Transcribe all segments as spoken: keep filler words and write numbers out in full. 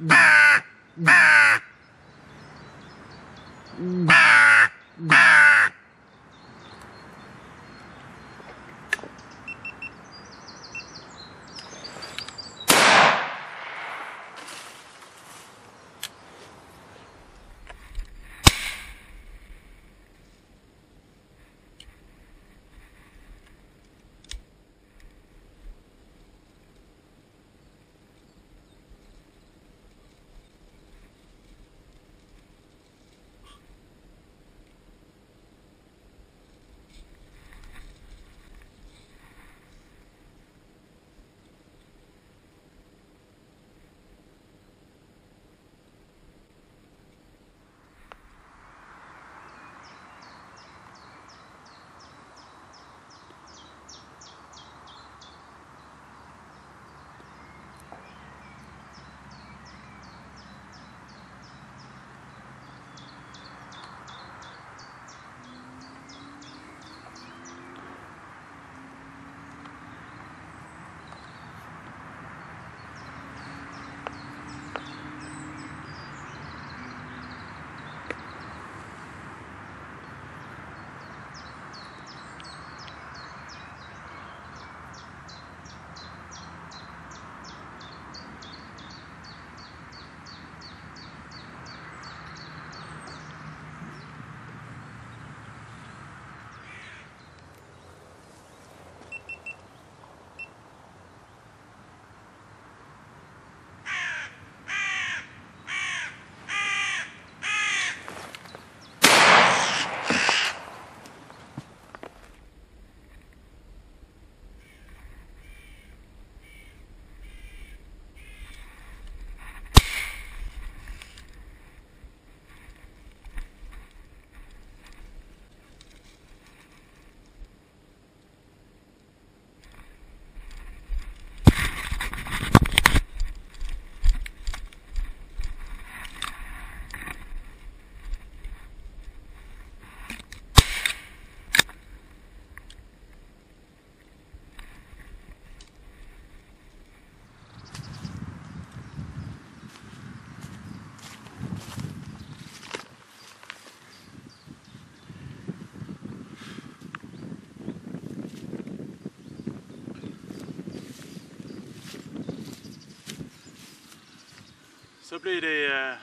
Så blev det, uh,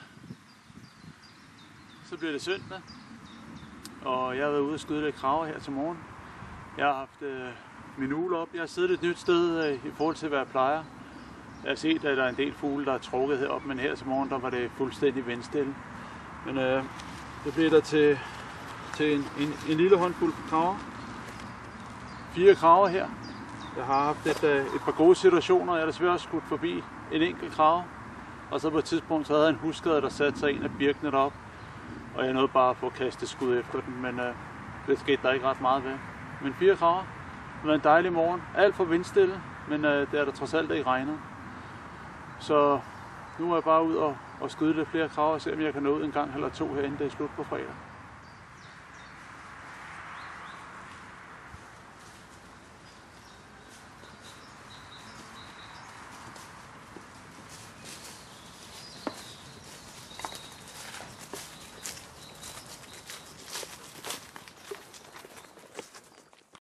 så blev det søndag, og jeg har været ude og skyde lidt kraver her til morgen. Jeg har haft uh, min ugle op. Jeg har siddet et nyt sted uh, i forhold til, hvad jeg plejer. Jeg har set, at der er en del fugle, der er trukket herop, men her til morgen, der var det fuldstændig vindstille. Men uh, det blev der til, til en, en, en lille håndfuld kraver. Fire kraver her. Jeg har haft et, uh, et par gode situationer. Jeg har desværre også skudt forbi en enkelt krave. Og så på et tidspunkt så havde jeg en husskade, der satte sig en af birkene derop. Og jeg nåede bare at få kastet skud efter den, men øh, det skete der ikke ret meget ved. Men fire kraver. Det var en dejlig morgen. Alt for vindstille, men øh, det er der trods alt ikke regnet. Så nu er jeg bare ud og, og skyde lidt flere kraver og se, om jeg kan nå ud en gang eller to herinde, det er slut på fredag.